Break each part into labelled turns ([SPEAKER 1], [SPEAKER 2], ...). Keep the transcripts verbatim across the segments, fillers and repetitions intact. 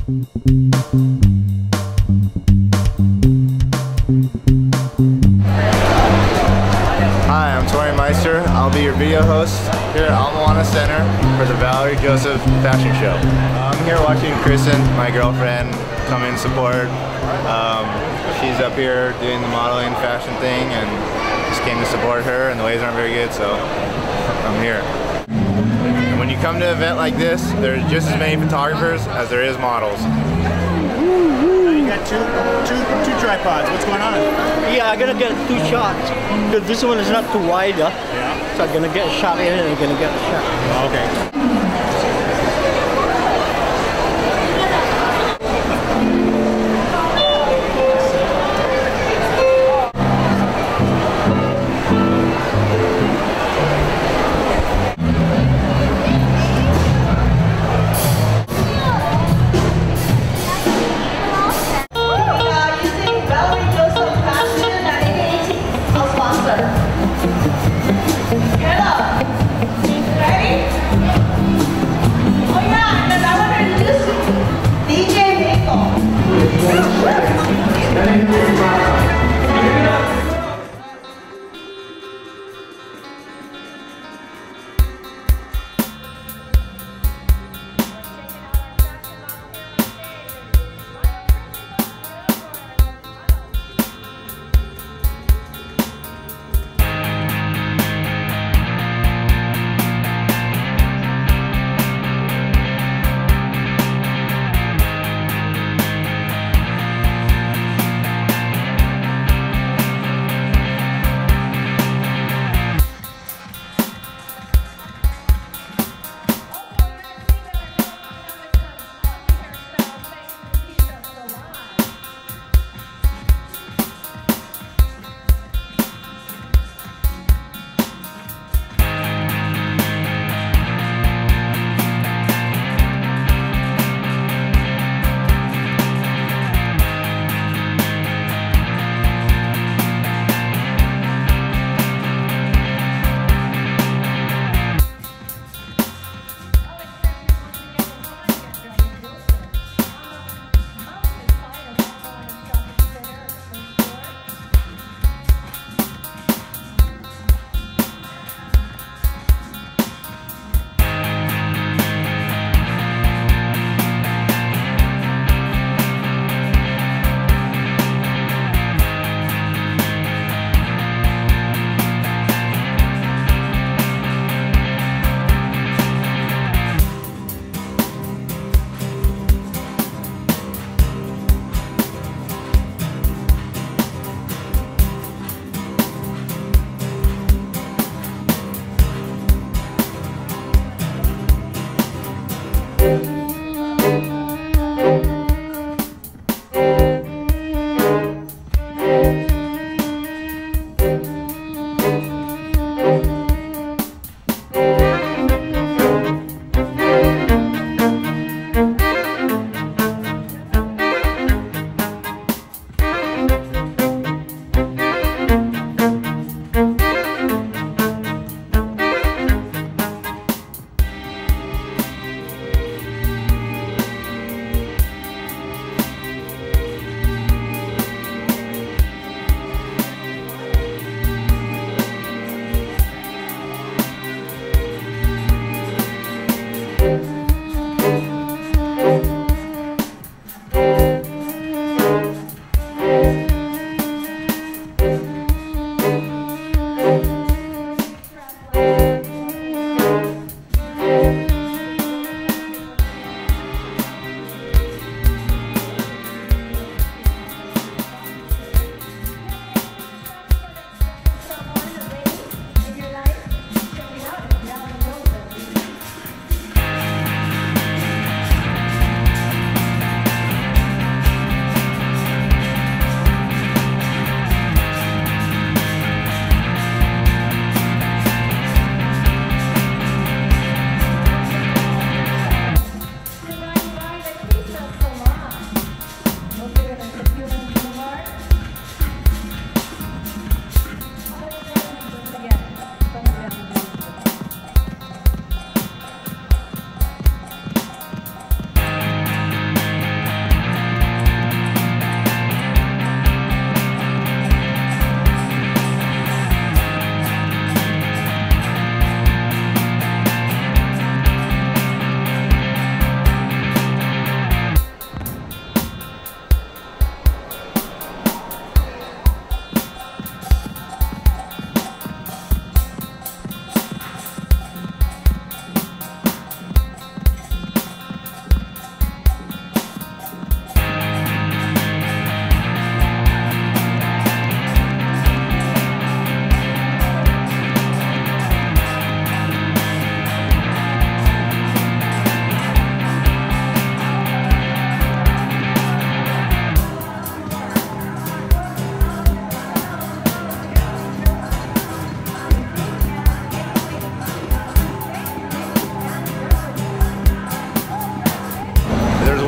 [SPEAKER 1] Hi, I'm Torrey Meister. I'll be your video host here at Ala Moana Center for the Valerie fashion show. I'm here watching Kristen, my girlfriend, come in support. Um, she's up here doing the modeling fashion thing and just came to support her, and the waves aren't very good, so I'm here. And when you come to an event like this, there's just as many photographers as there is models.
[SPEAKER 2] You got two, two, two tripods. What's going on?
[SPEAKER 3] Yeah, I'm gonna get two shots because this one is not too wide. Uh,
[SPEAKER 2] yeah.
[SPEAKER 3] So I'm gonna get a shot in and I'm gonna get a shot.
[SPEAKER 2] Oh, okay.
[SPEAKER 4] Ready?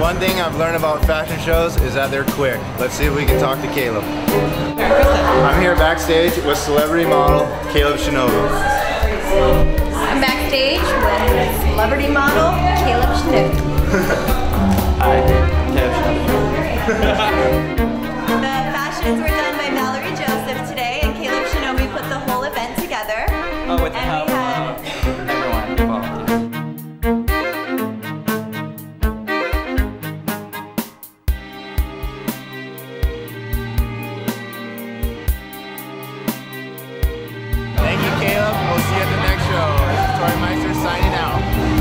[SPEAKER 1] one thing I've learned about fashion shows is that they're quick. Let's see if we can talk to Caleb. I'm here backstage with celebrity model Caleb Shinobu.
[SPEAKER 4] I'm backstage with celebrity model Caleb Shinobu.
[SPEAKER 3] Hi, Caleb Shinobu.
[SPEAKER 4] The fashions were done by Valerie today, and Caleb Shinobu put the whole event together.
[SPEAKER 3] Oh, with the
[SPEAKER 4] and
[SPEAKER 3] help
[SPEAKER 4] we had
[SPEAKER 3] of everyone involved.
[SPEAKER 1] Thank you, Caleb. We'll see you at the next show. This is Torrey Meister signing out.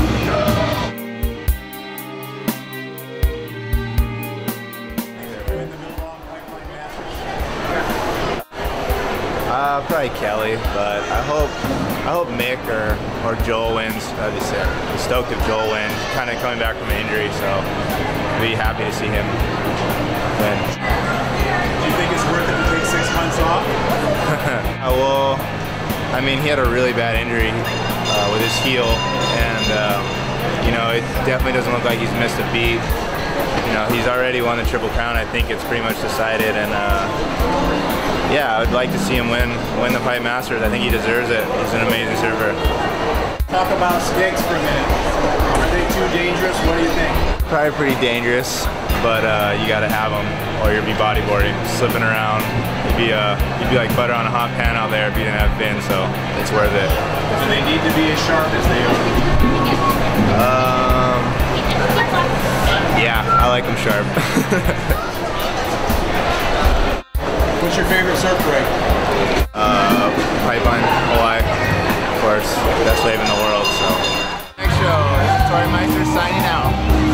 [SPEAKER 1] Uh, probably Kelly, but I hope I hope Mick or, or Joel wins. That'd be sick. I'm stoked if Joel wins. Kind of coming back from an injury, so I'd be happy to see him win.
[SPEAKER 2] Do you think it's worth it to take six months off?
[SPEAKER 1] uh, well, I mean, he had a really bad injury uh, with his heel, and uh, you know, it definitely doesn't look like he's missed a beat. You know, he's already won the Triple Crown. I think it's pretty much decided, and uh, yeah, I would like to see him win win the Pipe Masters. I think he deserves it. He's an amazing surfer.
[SPEAKER 2] Talk about sticks for a minute. Are they too dangerous? What do you think?
[SPEAKER 1] Probably pretty dangerous, but uh, you got to have them, or you'll be bodyboarding, slipping around. You'd be uh, you'd be like butter on a hot pan out there if you didn't have fins. So it's worth it.
[SPEAKER 2] Do they need to be as sharp as they are?
[SPEAKER 1] Um, yeah, I like them sharp.
[SPEAKER 2] What's your favorite surf break?
[SPEAKER 1] Uh, Pipeline, Hawaii, of course, best wave in the world. So next show, this is Torrey Meister signing out.